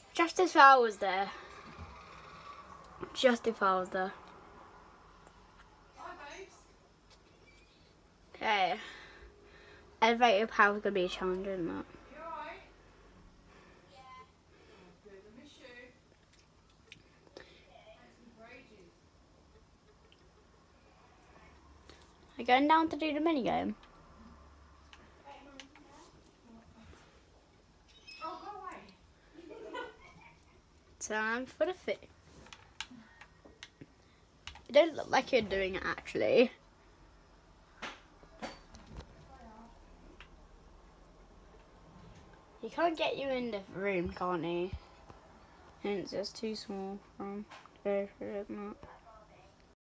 Just if I was there. Just if I was there. Okay. Elevator power is going to be a challenge, isn't it? Are you going down to do the minigame? Time for the fit. It don't look like you're doing it actually. He can't get you in the room, can't he? And it's just too small from there, isn't it?